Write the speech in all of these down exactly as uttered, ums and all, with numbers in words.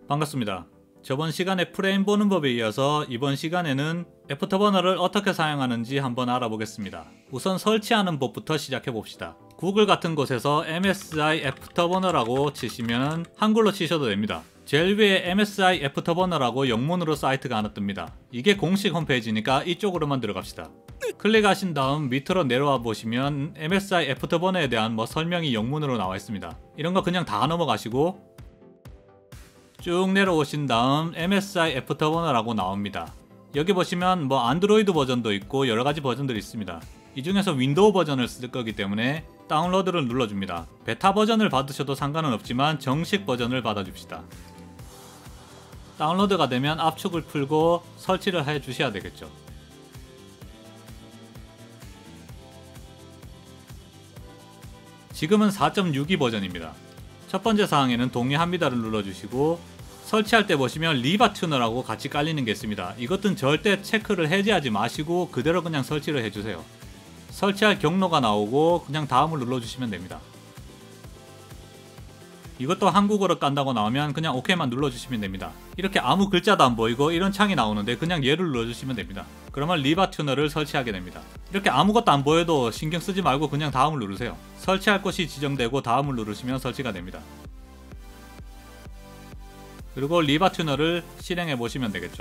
반갑습니다. 저번 시간에 프레임 보는 법에 이어서 이번 시간에는 애프터버너를 어떻게 사용하는지 한번 알아보겠습니다. 우선 설치하는 법부터 시작해 봅시다. 구글 같은 곳에서 엠에스아이 애프터버너라고 치시면 한글로 치셔도 됩니다. 제일 위에 엠에스아이 애프터버너라고 영문으로 사이트가 하나 뜹니다. 이게 공식 홈페이지니까 이쪽으로만 들어갑시다. 클릭하신 다음 밑으로 내려와 보시면 엠에스아이 애프터버너에 대한 뭐 설명이 영문으로 나와 있습니다. 이런 거 그냥 다 넘어가시고 쭉 내려오신 다음 엠에스아이 애프터버너라고 나옵니다. 여기 보시면 뭐 안드로이드 버전도 있고 여러가지 버전들이 있습니다. 이 중에서 윈도우 버전을 쓸 거기 때문에 다운로드를 눌러줍니다. 베타 버전을 받으셔도 상관은 없지만 정식 버전을 받아줍시다. 다운로드가 되면 압축을 풀고 설치를 해 주셔야 되겠죠. 지금은 사 점 육이 버전입니다. 첫 번째 사항에는 동의합니다를 눌러주시고 설치할 때 보시면 리바튜너라고 같이 깔리는 게 있습니다. 이것은 절대 체크를 해제하지 마시고 그대로 그냥 설치를 해주세요. 설치할 경로가 나오고 그냥 다음을 눌러주시면 됩니다. 이것도 한국어로 깐다고 나오면 그냥 오케이만 눌러주시면 됩니다. 이렇게 아무 글자도 안 보이고 이런 창이 나오는데 그냥 얘를 눌러주시면 됩니다. 그러면 리바튜너를 설치하게 됩니다. 이렇게 아무것도 안 보여도 신경 쓰지 말고 그냥 다음을 누르세요. 설치할 곳이 지정되고 다음을 누르시면 설치가 됩니다. 그리고 리바튜너를 실행해 보시면 되겠죠.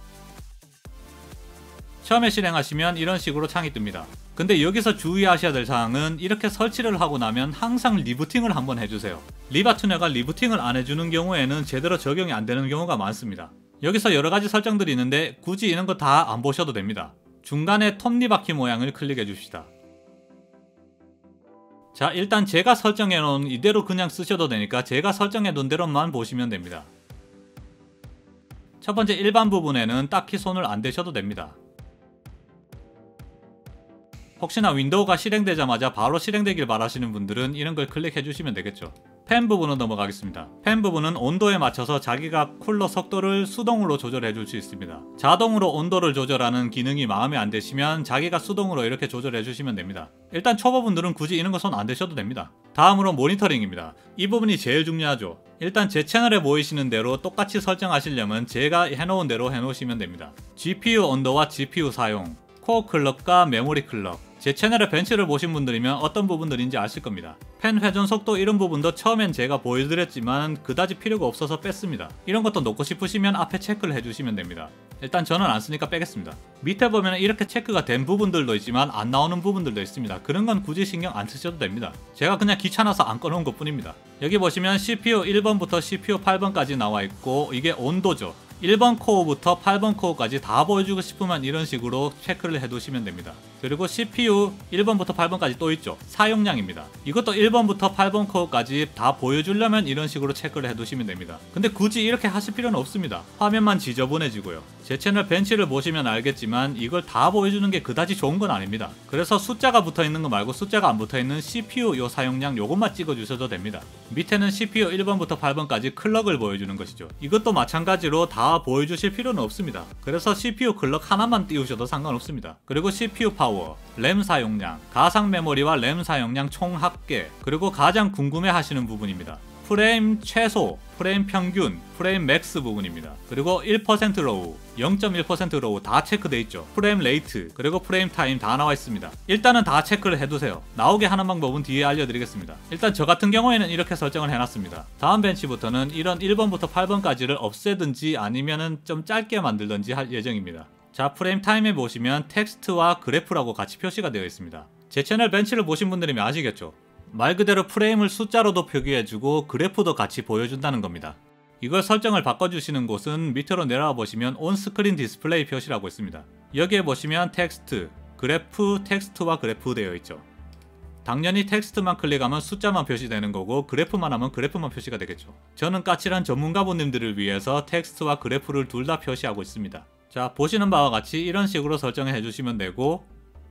처음에 실행하시면 이런 식으로 창이 뜹니다. 근데 여기서 주의하셔야 될 사항은 이렇게 설치를 하고 나면 항상 리부팅을 한번 해주세요. 리바튜너가 리부팅을 안 해주는 경우에는 제대로 적용이 안 되는 경우가 많습니다. 여기서 여러가지 설정들이 있는데 굳이 이런 거 다 안 보셔도 됩니다. 중간에 톱니바퀴 모양을 클릭해 줍시다. 자, 일단 제가 설정해 놓은 이대로 그냥 쓰셔도 되니까 제가 설정해 놓은 대로만 보시면 됩니다. 첫 번째 일반 부분에는 딱히 손을 안 대셔도 됩니다. 혹시나 윈도우가 실행되자마자 바로 실행되길 바라시는 분들은 이런 걸 클릭해 주시면 되겠죠. 팬 부분으로 넘어가겠습니다. 팬 부분은 온도에 맞춰서 자기가 쿨러 속도를 수동으로 조절해 줄 수 있습니다. 자동으로 온도를 조절하는 기능이 마음에 안 드시면 자기가 수동으로 이렇게 조절해 주시면 됩니다. 일단 초보분들은 굳이 이런 거 손 안 대셔도 됩니다. 다음으로 모니터링입니다. 이 부분이 제일 중요하죠. 일단 제 채널에 보이시는 대로 똑같이 설정하시려면 제가 해놓은 대로 해놓으시면 됩니다. 지피유 온도와 지피유 사용, 코어 클럭과 메모리 클럭. 제 채널의 벤치를 보신 분들이면 어떤 부분들인지 아실 겁니다. 펜 회전 속도 이런 부분도 처음엔 제가 보여드렸지만 그다지 필요가 없어서 뺐습니다. 이런 것도 놓고 싶으시면 앞에 체크를 해주시면 됩니다. 일단 저는 안 쓰니까 빼겠습니다. 밑에 보면 이렇게 체크가 된 부분들도 있지만 안 나오는 부분들도 있습니다. 그런 건 굳이 신경 안 쓰셔도 됩니다. 제가 그냥 귀찮아서 안 꺼놓은 것 뿐입니다. 여기 보시면 씨피유 일 번부터 씨피유 팔 번까지 나와 있고 이게 온도죠. 일 번 코어부터 팔 번 코어까지 다 보여주고 싶으면 이런 식으로 체크를 해두시면 됩니다. 그리고 씨피유 일 번부터 팔 번까지 또 있죠. 사용량입니다. 이것도 일 번부터 팔 번 코어까지 다 보여주려면 이런 식으로 체크를 해두시면 됩니다. 근데 굳이 이렇게 하실 필요는 없습니다. 화면만 지저분해지고요. 제 채널 벤치를 보시면 알겠지만 이걸 다 보여주는 게 그다지 좋은 건 아닙니다. 그래서 숫자가 붙어있는 거 말고 숫자가 안 붙어있는 씨피유 요 사용량 요것만 찍어주셔도 됩니다. 밑에는 씨피유 일 번부터 팔 번까지 클럭을 보여주는 것이죠. 이것도 마찬가지로 다 보여주실 필요는 없습니다. 그래서 씨피유 클럭 하나만 띄우셔도 상관없습니다. 그리고 씨피유 파워, 램 사용량, 가상 메모리와 램 사용량 총 합계, 그리고 가장 궁금해 하시는 부분입니다. 프레임 최소, 프레임 평균, 프레임 맥스 부분입니다. 그리고 일 퍼센트 로우, 영 점 일 퍼센트 로우 다 체크되어 있죠. 프레임 레이트, 그리고 프레임 타임 다 나와 있습니다. 일단은 다 체크를 해두세요. 나오게 하는 방법은 뒤에 알려드리겠습니다. 일단 저 같은 경우에는 이렇게 설정을 해놨습니다. 다음 벤치부터는 이런 일 번부터 팔 번까지를 없애든지 아니면은 좀 짧게 만들든지 할 예정입니다. 자, 프레임 타임에 보시면 텍스트와 그래프라고 같이 표시가 되어 있습니다. 제 채널 벤치를 보신 분들이면 아시겠죠? 말 그대로 프레임을 숫자로도 표기해주고 그래프도 같이 보여준다는 겁니다. 이걸 설정을 바꿔주시는 곳은 밑으로 내려와 보시면 온스크린 디스플레이 표시라고 있습니다. 여기에 보시면 텍스트, 그래프, 텍스트와 그래프 되어 있죠. 당연히 텍스트만 클릭하면 숫자만 표시되는 거고 그래프만 하면 그래프만 표시가 되겠죠. 저는 까칠한 전문가분님들을 위해서 텍스트와 그래프를 둘 다 표시하고 있습니다. 자, 보시는 바와 같이 이런 식으로 설정을 해주시면 되고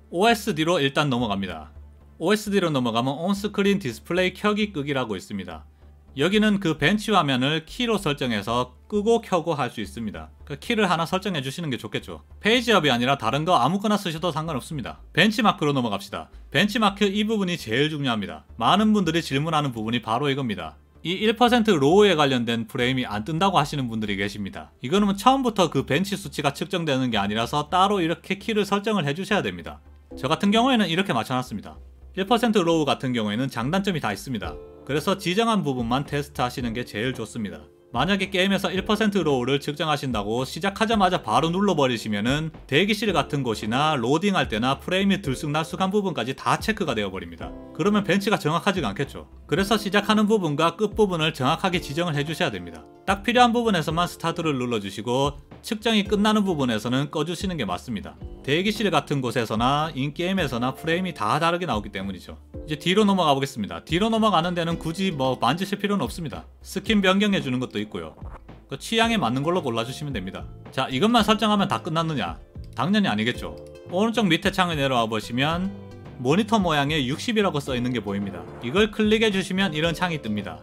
오에스디로 일단 넘어갑니다. 오에스디로 넘어가면 온스크린 디스플레이 켜기 끄기라고 있습니다. 여기는 그 벤치 화면을 키로 설정해서 끄고 켜고 할 수 있습니다. 그 키를 하나 설정해 주시는 게 좋겠죠. 페이지업이 아니라 다른 거 아무거나 쓰셔도 상관없습니다. 벤치마크로 넘어갑시다. 벤치마크 이 부분이 제일 중요합니다. 많은 분들이 질문하는 부분이 바로 이겁니다. 이 일 퍼센트 로우에 관련된 프레임이 안 뜬다고 하시는 분들이 계십니다. 이거는 처음부터 그 벤치 수치가 측정되는 게 아니라서 따로 이렇게 키를 설정을 해주셔야 됩니다. 저 같은 경우에는 이렇게 맞춰놨습니다. 일 퍼센트 로우 같은 경우에는 장단점이 다 있습니다. 그래서 지정한 부분만 테스트 하시는 게 제일 좋습니다. 만약에 게임에서 일 퍼센트 로우를 측정하신다고 시작하자마자 바로 눌러버리시면은 대기실 같은 곳이나 로딩할 때나 프레임이 들쑥날쑥한 부분까지 다 체크가 되어버립니다. 그러면 벤치가 정확하지가 않겠죠. 그래서 시작하는 부분과 끝부분을 정확하게 지정을 해주셔야 됩니다. 딱 필요한 부분에서만 스타트를 눌러주시고 측정이 끝나는 부분에서는 꺼주시는 게 맞습니다. 대기실 같은 곳에서나 인게임에서나 프레임이 다 다르게 나오기 때문이죠. 이제 뒤로 넘어가 보겠습니다. 뒤로 넘어가는 데는 굳이 뭐 만지실 필요는 없습니다. 스킨 변경해 주는 것도 있고요. 그 취향에 맞는 걸로 골라주시면 됩니다. 자, 이것만 설정하면 다 끝났느냐? 당연히 아니겠죠. 오른쪽 밑에 창에 내려와 보시면 모니터 모양의 육십이라고 써있는 게 보입니다. 이걸 클릭해 주시면 이런 창이 뜹니다.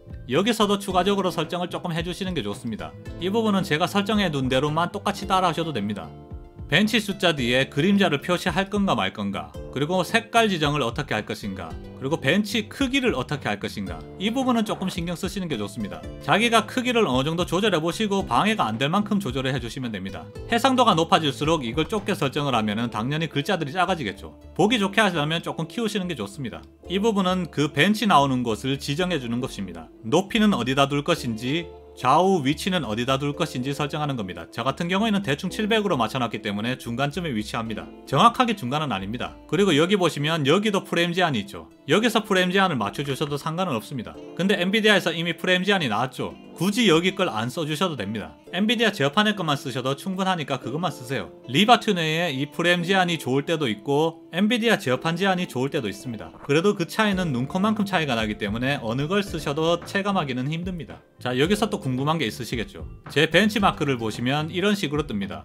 여기서도 추가적으로 설정을 조금 해주시는 게 좋습니다. 이 부분은 제가 설정해 둔 대로만 똑같이 따라 하셔도 됩니다. 벤치 숫자 뒤에 그림자를 표시할 건가 말 건가, 그리고 색깔 지정을 어떻게 할 것인가, 그리고 벤치 크기를 어떻게 할 것인가, 이 부분은 조금 신경 쓰시는 게 좋습니다. 자기가 크기를 어느 정도 조절해 보시고 방해가 안 될 만큼 조절을 해주시면 됩니다. 해상도가 높아질수록 이걸 좁게 설정을 하면 당연히 글자들이 작아지겠죠. 보기 좋게 하려면 조금 키우시는 게 좋습니다. 이 부분은 그 벤치 나오는 곳을 지정해 주는 것입니다. 높이는 어디다 둘 것인지, 좌우 위치는 어디다 둘 것인지 설정하는 겁니다. 저 같은 경우에는 대충 칠백으로 맞춰놨기 때문에 중간쯤에 위치합니다. 정확하게 중간은 아닙니다. 그리고 여기 보시면 여기도 프레임 제한이 있죠. 여기서 프레임 제한을 맞춰주셔도 상관은 없습니다. 근데 엔비디아에서 이미 프레임 제한이 나왔죠. 굳이 여기 걸 안 써주셔도 됩니다. 엔비디아 제어판의 것만 쓰셔도 충분하니까 그것만 쓰세요. 리바튜너의 이 프레임 제한이 좋을 때도 있고 엔비디아 제어판 제한이 좋을 때도 있습니다. 그래도 그 차이는 눈코만큼 차이가 나기 때문에 어느 걸 쓰셔도 체감하기는 힘듭니다. 자, 여기서 또 궁금한 게 있으시겠죠. 제 벤치마크를 보시면 이런 식으로 뜹니다.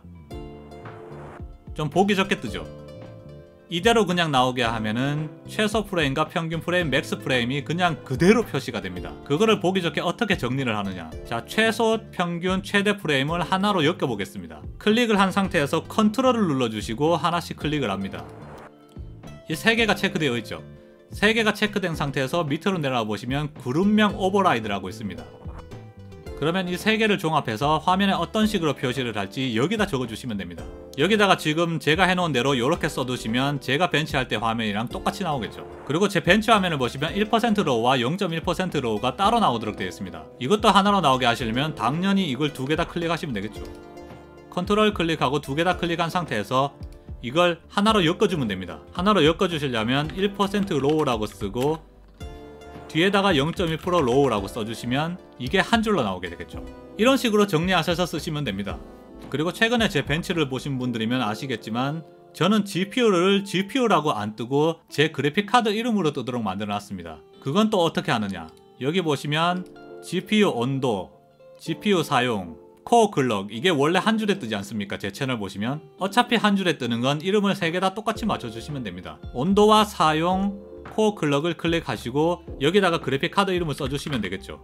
좀 보기 좋게 뜨죠. 이대로 그냥 나오게 하면은 최소 프레임과 평균 프레임, 맥스 프레임이 그냥 그대로 표시가 됩니다. 그거를 보기 좋게 어떻게 정리를 하느냐. 자, 최소, 평균, 최대 프레임을 하나로 엮여 보겠습니다. 클릭을 한 상태에서 컨트롤을 눌러주시고 하나씩 클릭을 합니다. 이 세 개가 체크되어 있죠. 세 개가 체크된 상태에서 밑으로 내려와 보시면 그룹명 오버라이드라고 있습니다. 그러면 이 세 개를 종합해서 화면에 어떤 식으로 표시를 할지 여기다 적어주시면 됩니다. 여기다가 지금 제가 해놓은 대로 이렇게 써두시면 제가 벤치할 때 화면이랑 똑같이 나오겠죠. 그리고 제 벤치 화면을 보시면 일 퍼센트 로우와 영 점 일 퍼센트 로우가 따로 나오도록 되어 있습니다. 이것도 하나로 나오게 하시려면 당연히 이걸 두 개 다 클릭하시면 되겠죠. 컨트롤 클릭하고 두 개 다 클릭한 상태에서 이걸 하나로 엮어주면 됩니다. 하나로 엮어주시려면 일 퍼센트 로우라고 쓰고 뒤에다가 영 점 일 퍼센트 로우라고 써주시면 이게 한 줄로 나오게 되겠죠. 이런 식으로 정리하셔서 쓰시면 됩니다. 그리고 최근에 제 벤치를 보신 분들이면 아시겠지만 저는 지피유를 지피유라고 안 뜨고 제 그래픽카드 이름으로 뜨도록 만들어 놨습니다. 그건 또 어떻게 하느냐. 여기 보시면 지피유 온도, 지피유 사용, 코어 클럭, 이게 원래 한 줄에 뜨지 않습니까? 제 채널 보시면 어차피 한 줄에 뜨는 건 이름을 세 개 다 똑같이 맞춰주시면 됩니다. 온도와 사용, 코어 클럭을 클릭하시고 여기다가 그래픽카드 이름을 써주시면 되겠죠.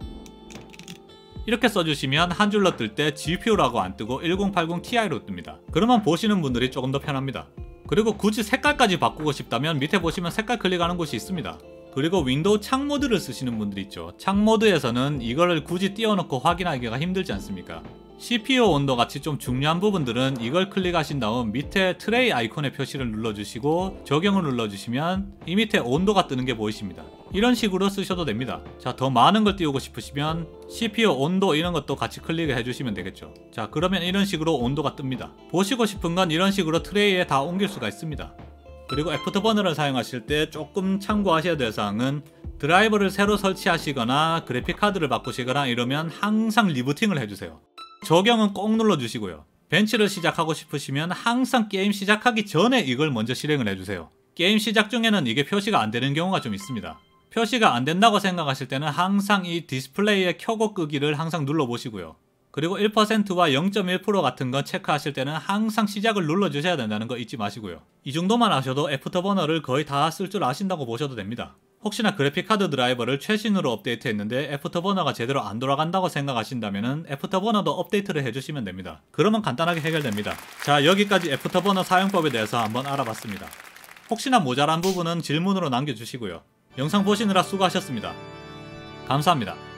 이렇게 써주시면 한 줄로 뜰 때 지피유라고 안 뜨고 천팔십 티아이로 뜹니다. 그러면 보시는 분들이 조금 더 편합니다. 그리고 굳이 색깔까지 바꾸고 싶다면 밑에 보시면 색깔 클릭하는 곳이 있습니다. 그리고 윈도우 창 모드를 쓰시는 분들이 있죠. 창 모드에서는 이거를 굳이 띄워놓고 확인하기가 힘들지 않습니까? 씨피유 온도 같이 좀 중요한 부분들은 이걸 클릭하신 다음 밑에 트레이 아이콘의 표시를 눌러주시고 적용을 눌러주시면 이 밑에 온도가 뜨는 게 보이십니다. 이런 식으로 쓰셔도 됩니다. 자, 더 많은 걸 띄우고 싶으시면 씨피유 온도 이런 것도 같이 클릭을 해주시면 되겠죠. 자, 그러면 이런 식으로 온도가 뜹니다. 보시고 싶은 건 이런 식으로 트레이에 다 옮길 수가 있습니다. 그리고 애프터버너를 사용하실 때 조금 참고하셔야 될 사항은 드라이버를 새로 설치하시거나 그래픽카드를 바꾸시거나 이러면 항상 리부팅을 해주세요. 적용은 꼭 눌러주시고요. 벤치를 시작하고 싶으시면 항상 게임 시작하기 전에 이걸 먼저 실행을 해주세요. 게임 시작 중에는 이게 표시가 안 되는 경우가 좀 있습니다. 표시가 안 된다고 생각하실 때는 항상 이 디스플레이의 켜고 끄기를 항상 눌러보시고요. 그리고 일 퍼센트와 영 점 일 퍼센트 같은 건 체크하실 때는 항상 시작을 눌러주셔야 된다는 거 잊지 마시고요. 이 정도만 하셔도 애프터버너를 거의 다 쓸 줄 아신다고 보셔도 됩니다. 혹시나 그래픽카드 드라이버를 최신으로 업데이트했는데 애프터버너가 제대로 안 돌아간다고 생각하신다면 애프터버너도 업데이트를 해주시면 됩니다. 그러면 간단하게 해결됩니다. 자, 여기까지 애프터버너 사용법에 대해서 한번 알아봤습니다. 혹시나 모자란 부분은 질문으로 남겨주시고요. 영상 보시느라 수고하셨습니다. 감사합니다.